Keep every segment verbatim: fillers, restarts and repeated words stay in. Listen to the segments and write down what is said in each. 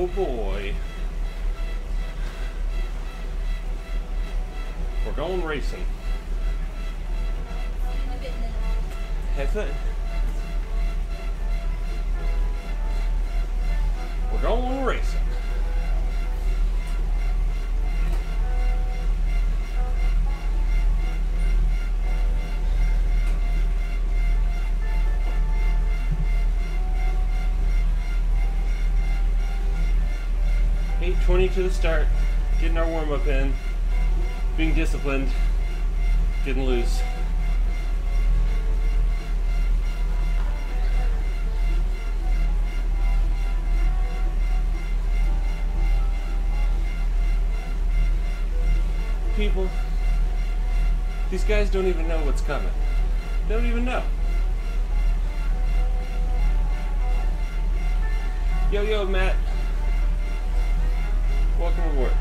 boy. We're going racing. Have fun. We're going racing. eight twenty to the start, getting our warm-up in, being disciplined, getting loose. People, these guys don't even know what's coming. They don't even know. Yo, yo, Matt. Welcome aboard.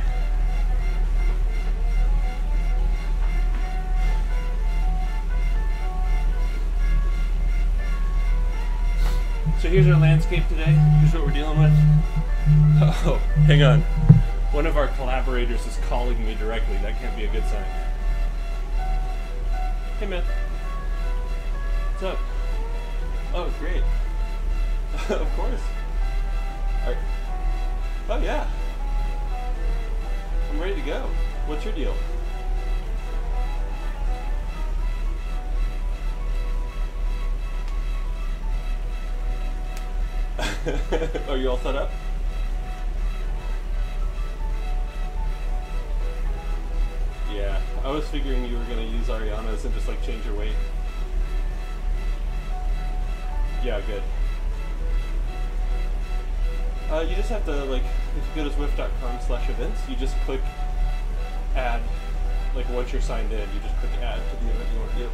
So here's our landscape today. Here's what we're dealing with. Oh, hang on. One of our collaborators is calling me directly. That can't be a good sign. Hey, man. What's up? Oh, great. Of course. All right. Oh, yeah. I'm ready to go. What's your deal? Are you all set up? Yeah, I was figuring you were going to use Ariana's and just like change your weight. Yeah, good. Uh, you just have to, like, if you go to Zwift dot com slash events, you just click add, like once you're signed in, you just click add to the event you want to do.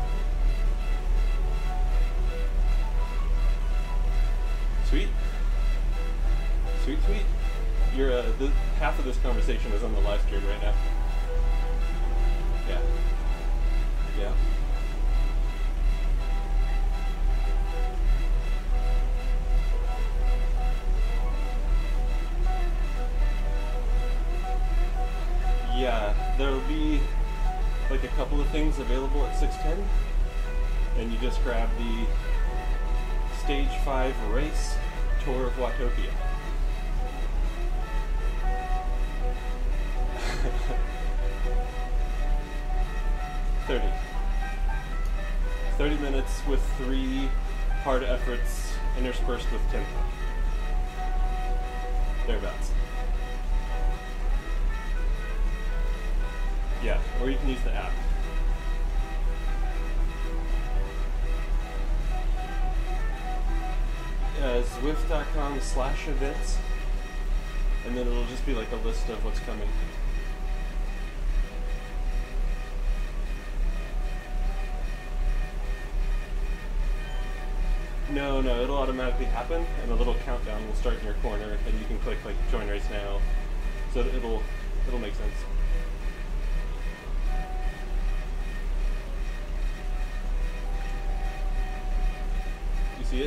Sweet. Sweet, sweet. You're, uh, the, half of this conversation is on the live stream right now. Yeah. Yeah. Yeah, there'll be like a couple of things available at six ten, and you just grab the Stage five Race Tour of Watopia. thirty. thirty minutes with three hard efforts interspersed with tempo. Thereabouts. Yeah, or you can use the app. Uh, Zwift dot com slash events, and then it'll just be like a list of what's coming. No, no, it'll automatically happen, and a little countdown will start in your corner, and you can click like join race now, so it'll it'll make sense. You see it?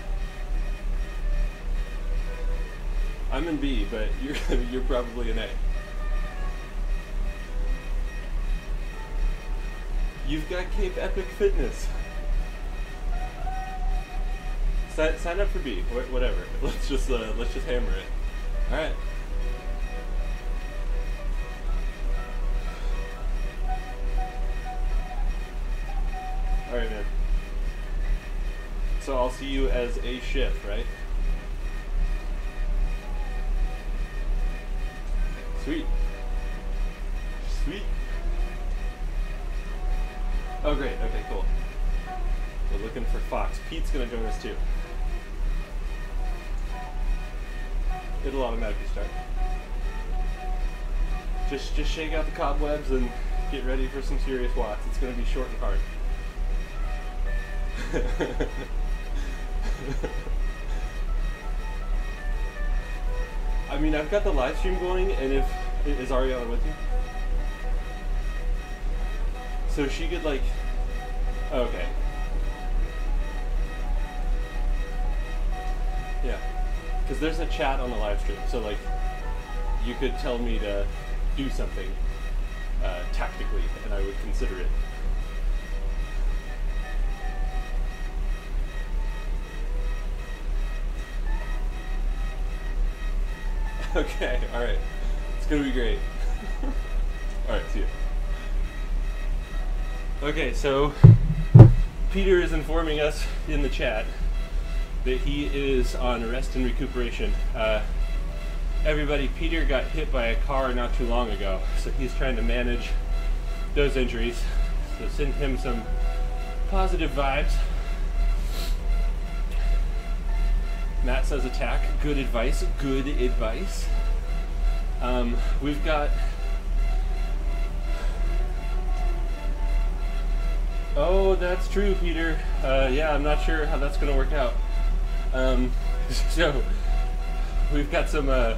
I'm in B, but you're you're probably in A. You've got Cape Epic Fitness. Sign, sign up for B. Wh whatever. Let's just uh, let's just hammer it. All right. All right, man. So I'll see you as a shift, right? Sweet. Sweet. Oh, great. Okay, cool. We're looking for Fox. Pete's gonna join us too. It'll automatically start. Just, just shake out the cobwebs and get ready for some serious watts. It's gonna be short and hard. I mean, I've got the live stream going, and if is Ariana with you? So she could like, oh, okay, yeah, because there's a chat on the live stream, so like you could tell me to do something uh, tactically, and I would consider it. Okay, all right, it's gonna be great. All right, see you. Okay, so Peter is informing us in the chat that he is on rest and recuperation. Uh, everybody, Peter got hit by a car not too long ago, so he's trying to manage those injuries. So send him some positive vibes. Matt says attack, good advice, good advice. Um, we've got, oh, that's true, Peter. Uh, yeah, I'm not sure how that's gonna work out. Um, so we've got some, uh,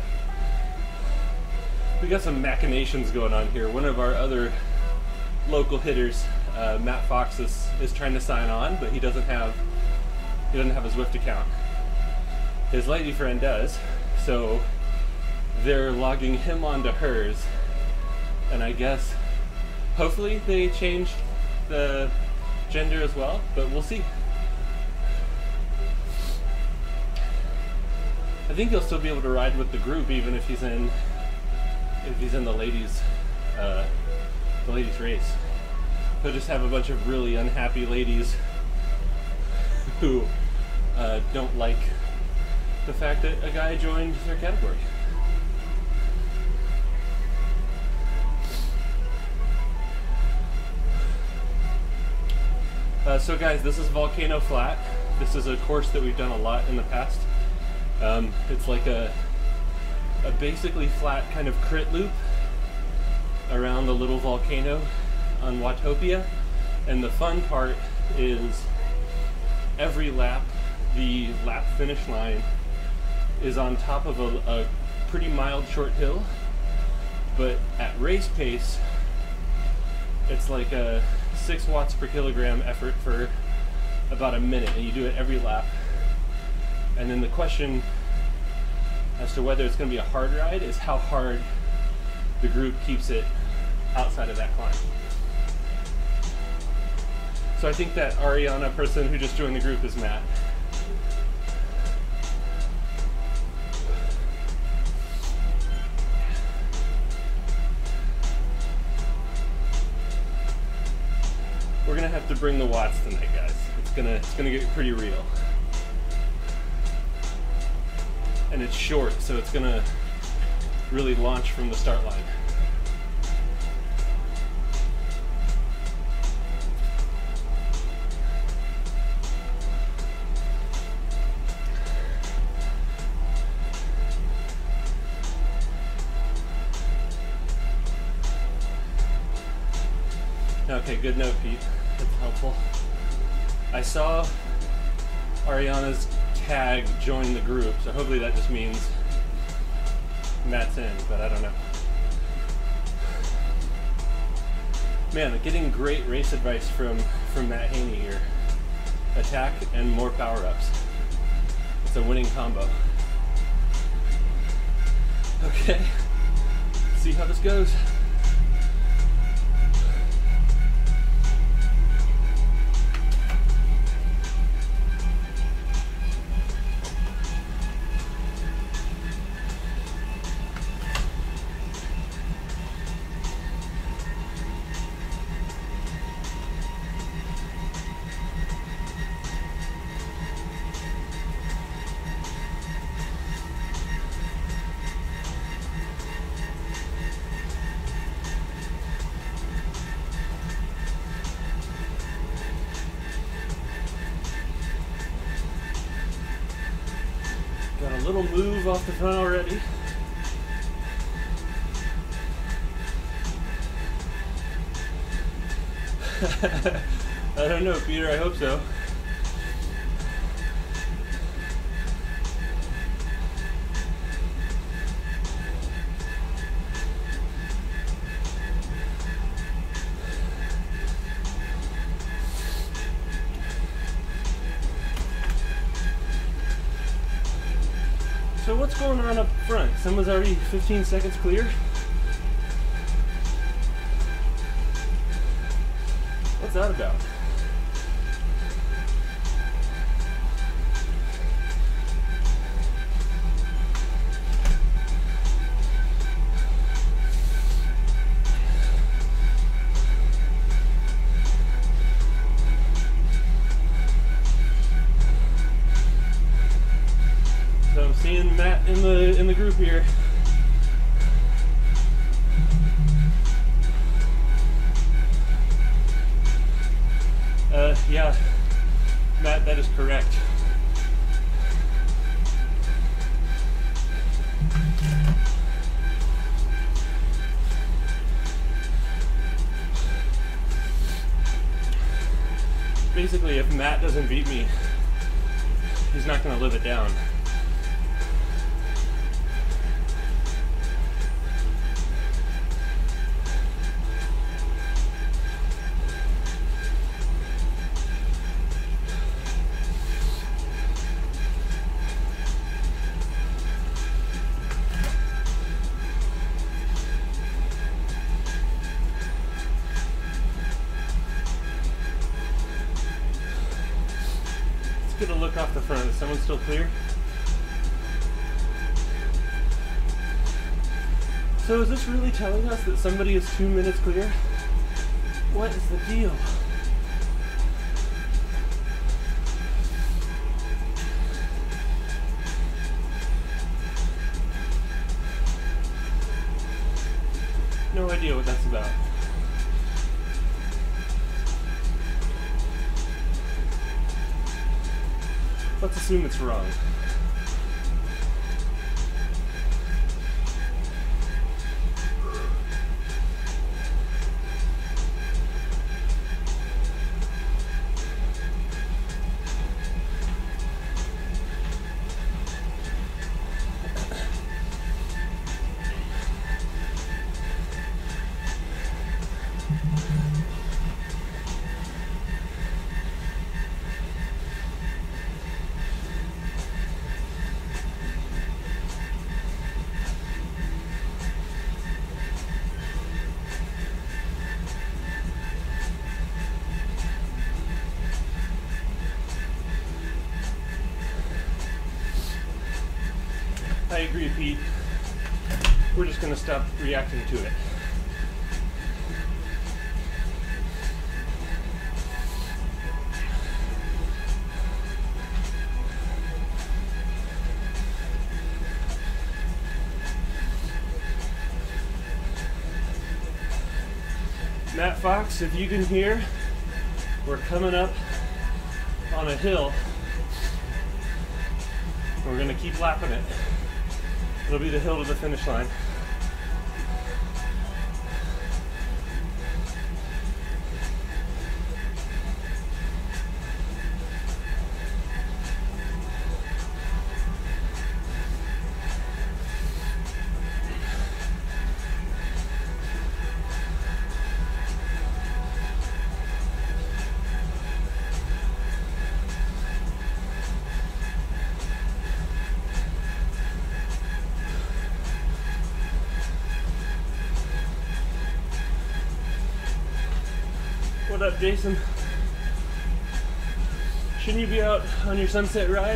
we got some machinations going on here. One of our other local hitters, uh, Matt Fox, is, is trying to sign on, but he doesn't have, he doesn't have a Zwift account. His lady friend does, so they're logging him onto hers, and I guess hopefully they change the gender as well, but we'll see. I think he'll still be able to ride with the group even if he's in if he's in the ladies uh, the ladies race. He'll just have a bunch of really unhappy ladies who uh, don't like the fact that a guy joined their category. Uh, so guys, this is Volcano Flat. This is a course that we've done a lot in the past. Um, it's like a, a basically flat kind of crit loop around the little volcano on Watopia. And the fun part is every lap, the lap finish line is on top of a, a pretty mild short hill, but at race pace, it's like a six watts per kilogram effort for about a minute, and you do it every lap. And then the question as to whether it's going to be a hard ride is how hard the group keeps it outside of that climb. So I think that Ariana person who just joined the group is Matt. We're gonna have to bring the watts tonight, guys. It's gonna it's gonna get pretty real. And it's short, so it's gonna really launch from the start line. Okay, good note, Pete. That's helpful. I saw Ariana's tag join the group, so hopefully that just means Matt's in, but I don't know. Man, getting great race advice from, from Matt Haney here. Attack and more power-ups. It's a winning combo. Okay, let's see how this goes. Got a little move off the front already. I don't know, Peter, I hope so. So what's going on up front? Someone's already fifteen seconds clear? What's that about? So I'm seeing Matt in the in the group here. Uh, yeah, Matt, that is correct. Basically, if Matt doesn't beat me, he's not going to live it down. Get a look off the front. Is someone still clear? So is this really telling us that somebody is two minutes clear? What is the deal? No idea what that's about. Let's assume it's wrong. I agree, Pete. We're just going to stop reacting to it. Matt Fox, if you can hear, we're coming up on a hill. We're going to keep lapping it. It'll be the hill to the finish line. What up, Jason? Shouldn't you be out on your sunset ride?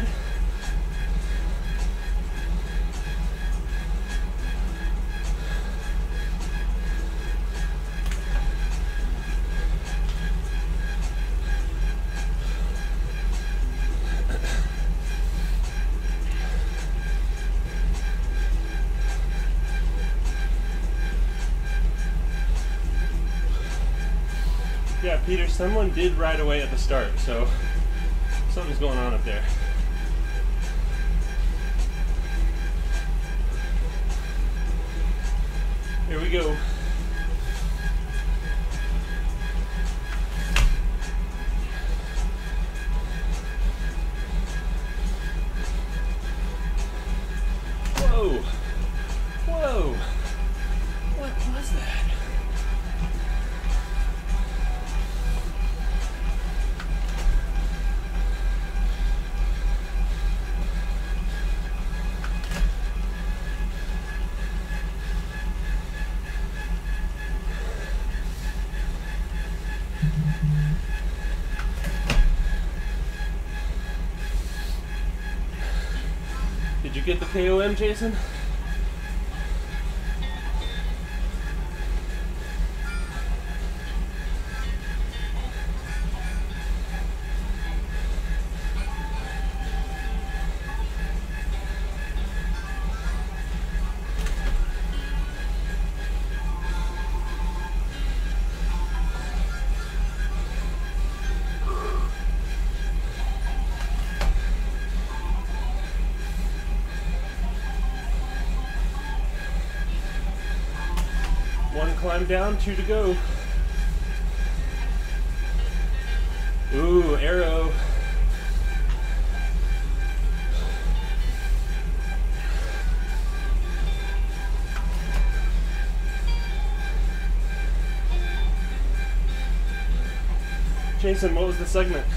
Yeah, Peter, someone did ride away at the start, so something's going on up there. Here we go. Whoa! Whoa! What was that? Did you get the K O M, Jason? One climb down, two to go. Ooh, arrow. Jason, what was the segment?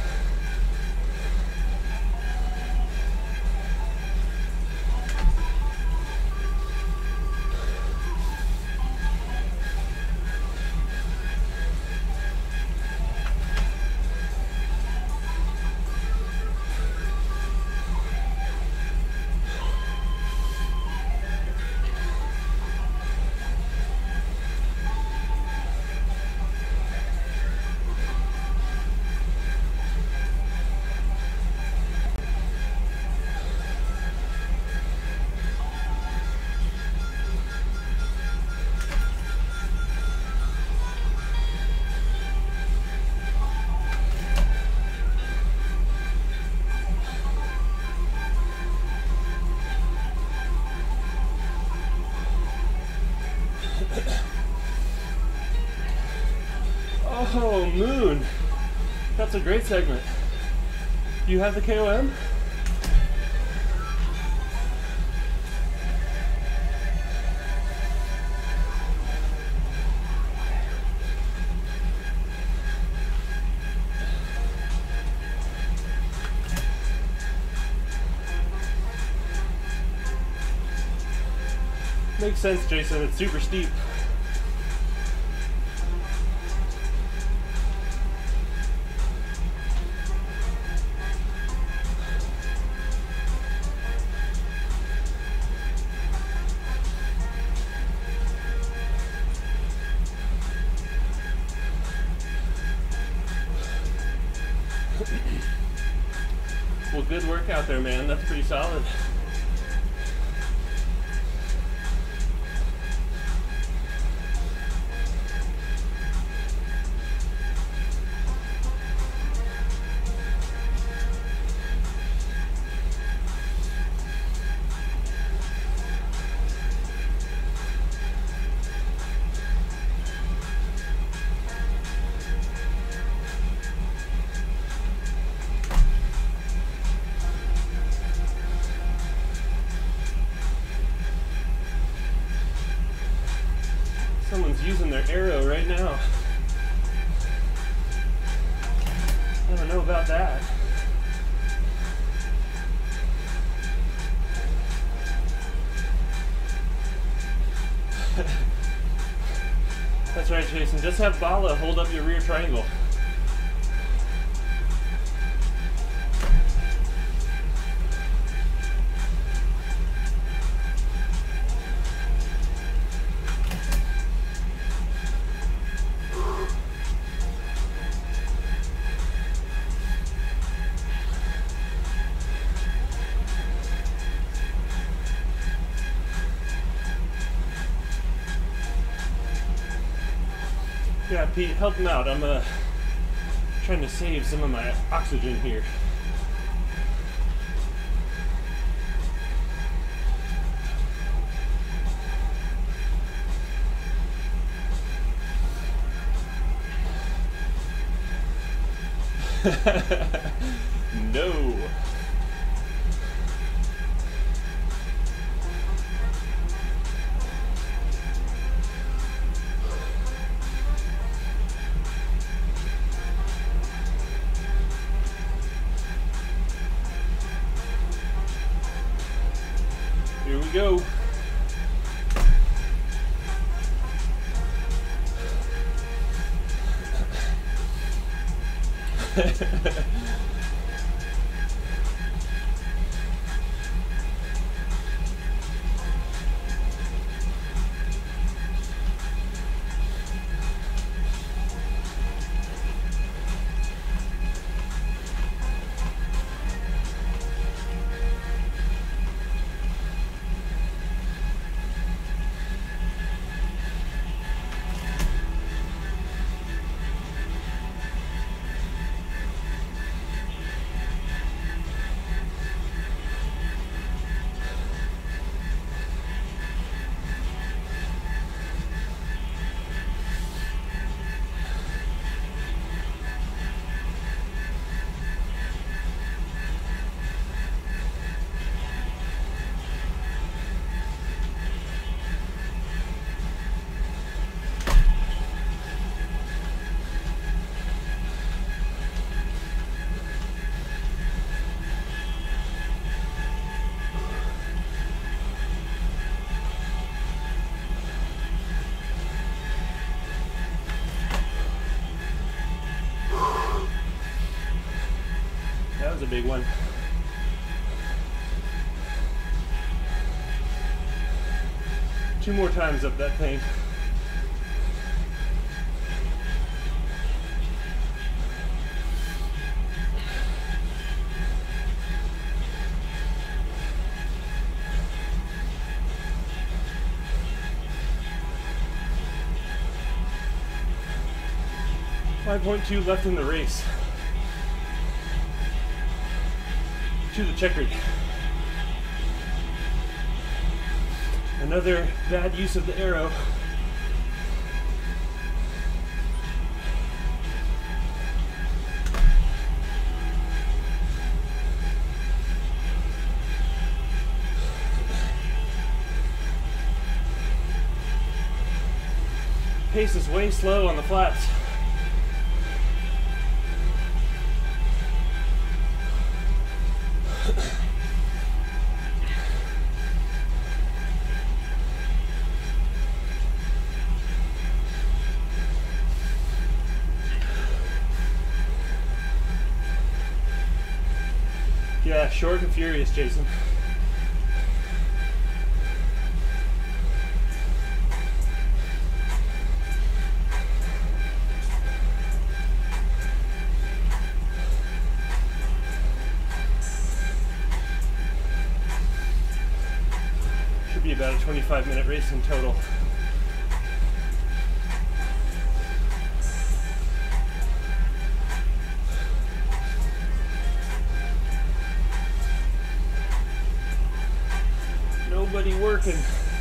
Oh, moon. That's a great segment. Do you have the K O M? Makes sense, Jason. It's super steep. Well, good work out there, man. That's pretty solid. Someone's using their arrow right now. I don't know about that. That's right, Jason. Just have Bala hold up your rear triangle. Yeah, Pete, help him out. I'm uh, trying to save some of my oxygen here. No. Here we go. That was a big one. Two more times up that thing. five point two left in the race. To the checkered. Another bad use of the arrow. Pace is way slow on the flats. Yeah, short and furious, Jason. Should be about a twenty-five minute race in total. Nobody working.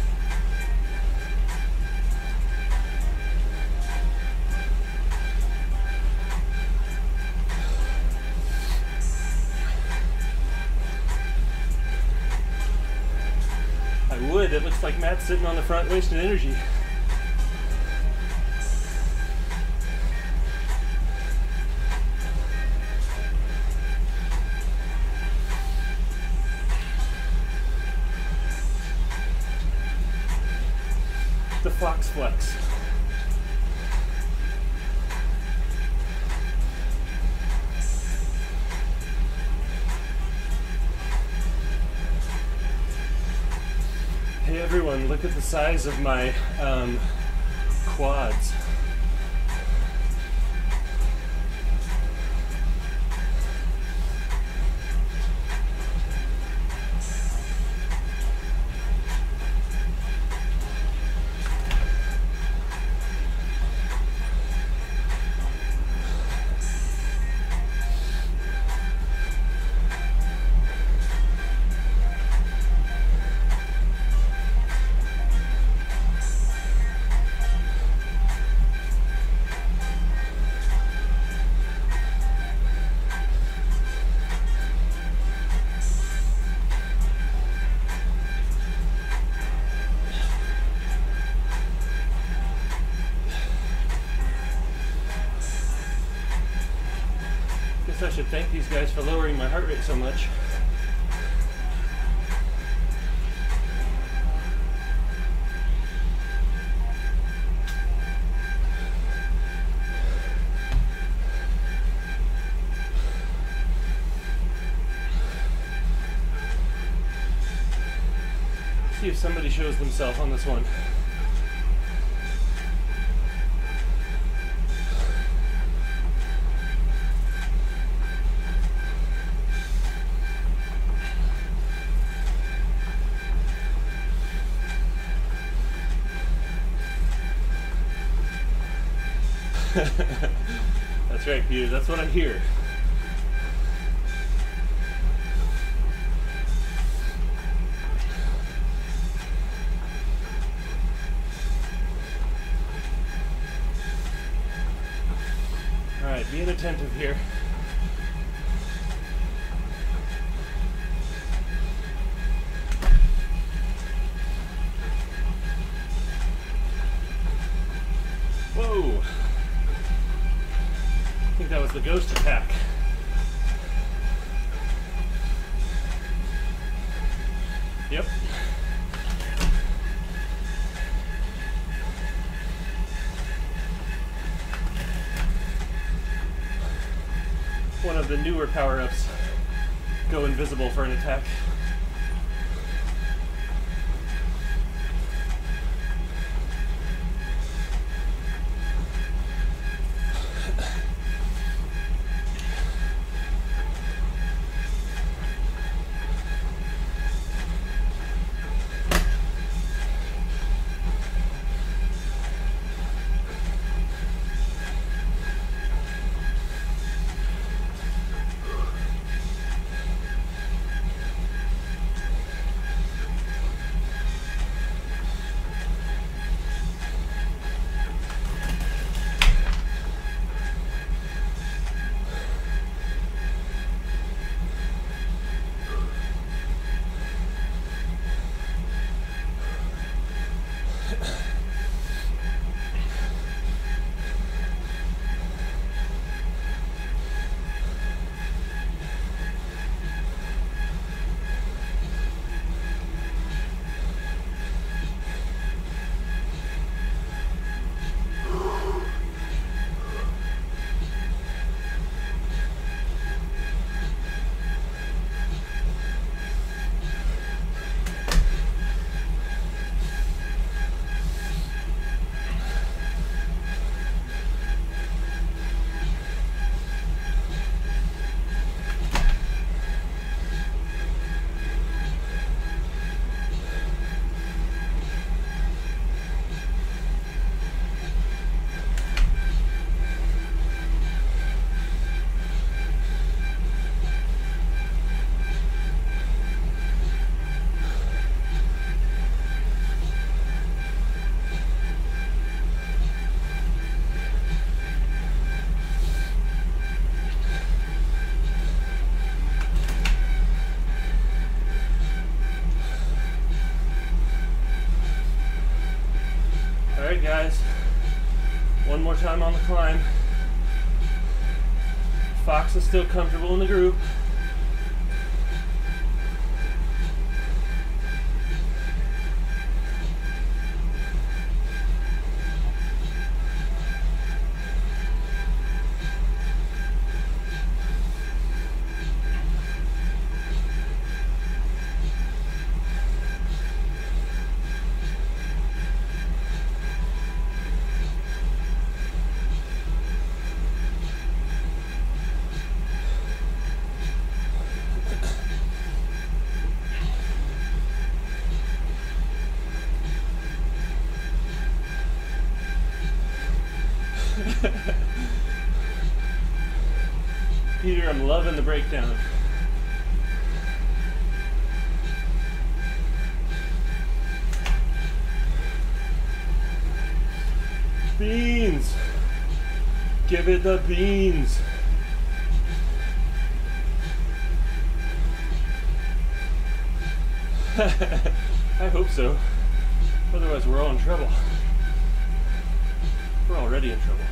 I would. It looks like Matt's sitting on the front wasting energy. The Fox Flex. Hey everyone, look at the size of my um, quads. I should thank these guys for lowering my heart rate so much. see if somebody shows themselves on this one. That's right, Peter. That's what I'm here. All right, being attentive here. Whoa! I think that was the ghost attack. Yep. One of the newer power-ups. Go invisible for an attack. Alright guys, one more time on the climb. Fox is still comfortable in the group. Peter, I'm loving the breakdown. Beans! Give it the beans! I hope so. Otherwise we're all in trouble. We're already in trouble.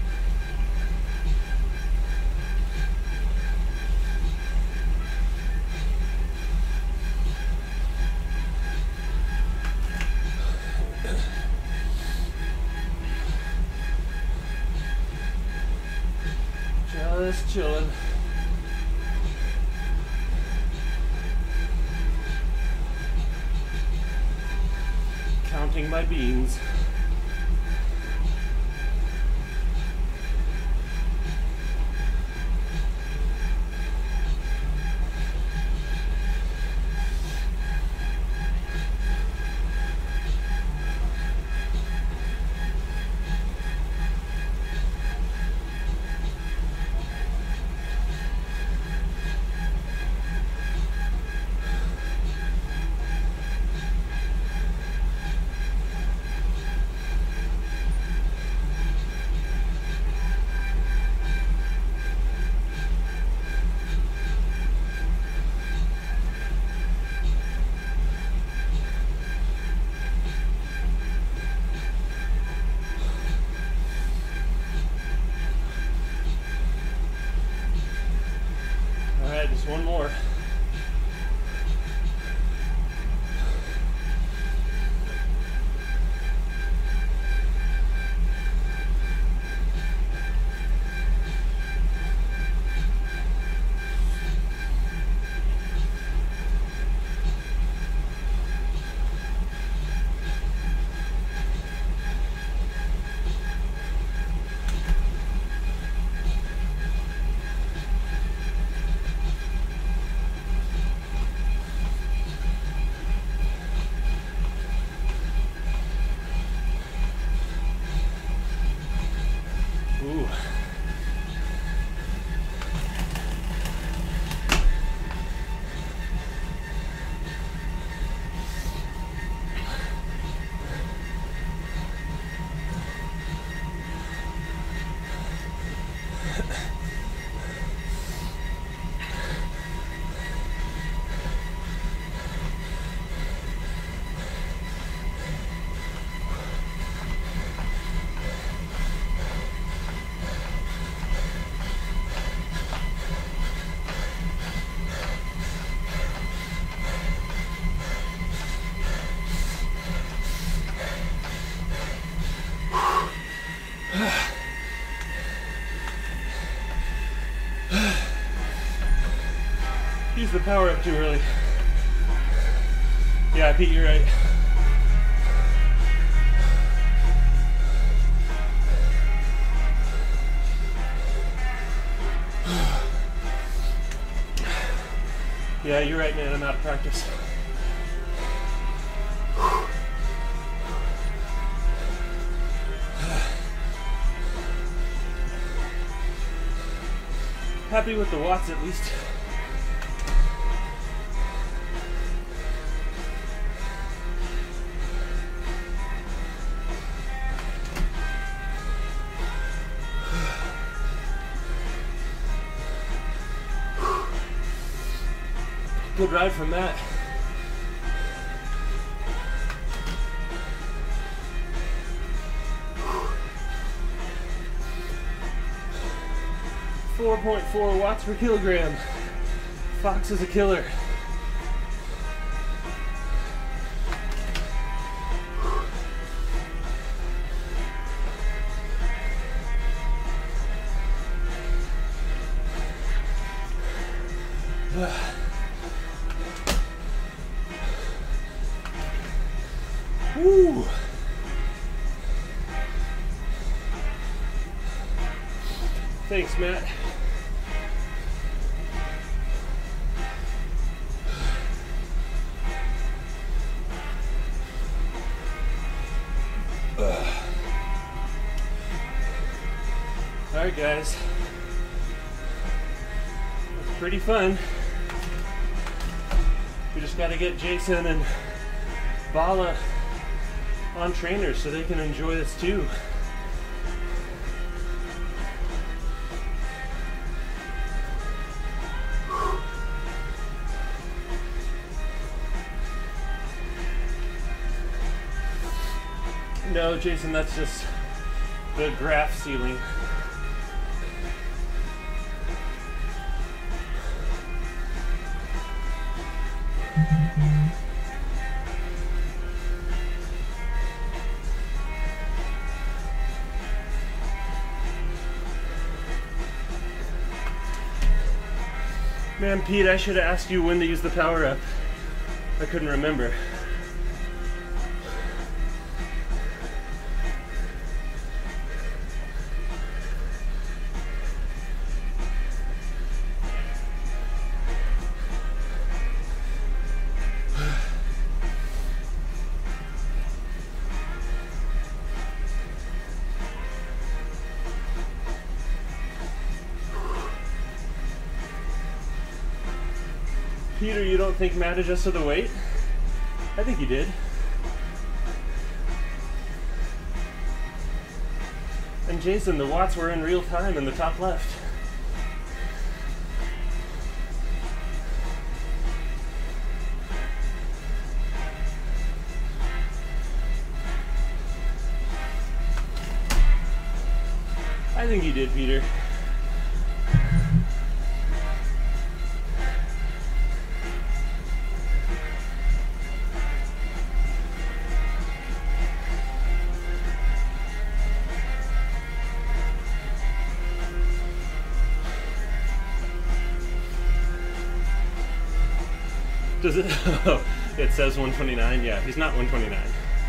Just chilling. counting my beans. Just one more. Ooh. Use the power up too early. Yeah, Pete, you're right. Yeah, you're right, man. I'm out of practice. Happy with the watts at least. Good ride from Matt. four point four watts per kilogram. Fox is a killer. Woo! Thanks, Matt. All right, guys. It's pretty fun. We just got to get Jason and Bala on trainers so they can enjoy this too. No, Jason, that's just the graph ceiling. Man, Pete, I should have asked you when to use the power up. I couldn't remember. Peter, you don't think Matt adjusted the weight? I think he did. And Jason, the watts were in real time in the top left. I think you did, Peter. Does it? Oh, it says one twenty-nine. Yeah, he's not one twenty-nine.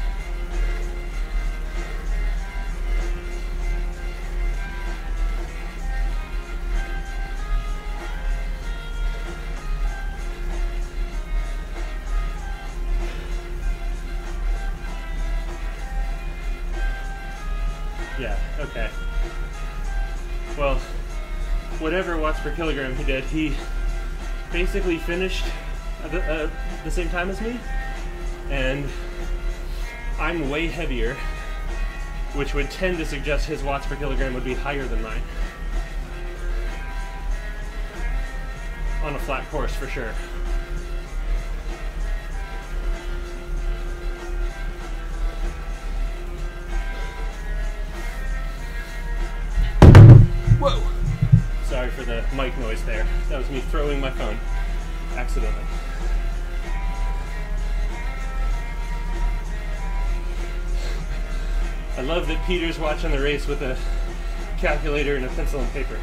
Yeah, okay. Well, whatever watts per kilogram he did, he basically finished at the, uh, the same time as me, and I'm way heavier, which would tend to suggest his watts per kilogram would be higher than mine. On a flat course, for sure. Whoa! Sorry for the mic noise there. That was me throwing my phone accidentally. I love that Peter's watching the race with a calculator and a pencil and paper.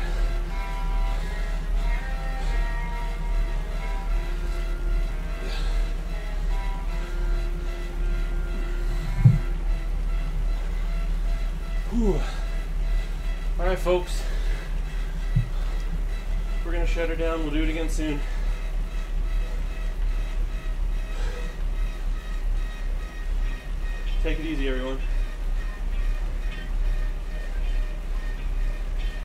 Whew. All right, folks. We're gonna shut her down. We'll do it again soon. Take it easy, everyone.